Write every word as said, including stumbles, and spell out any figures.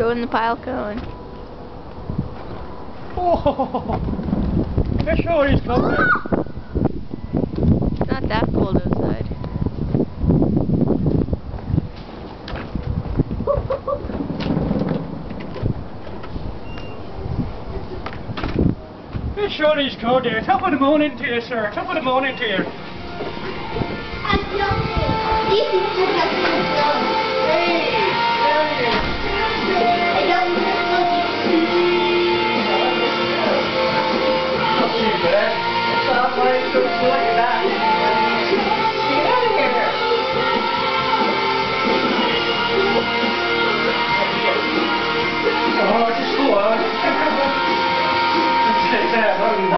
ruin the pile cone. Oh, look how he's coming. It's not that cold outside. Look how he's cold there. Top of the morning to you, sir. Top of the morning to you. I'm jumping. This is just like a jump. Hey, there he is. I don't know. Not too bad. Stop, mate. Don't feel like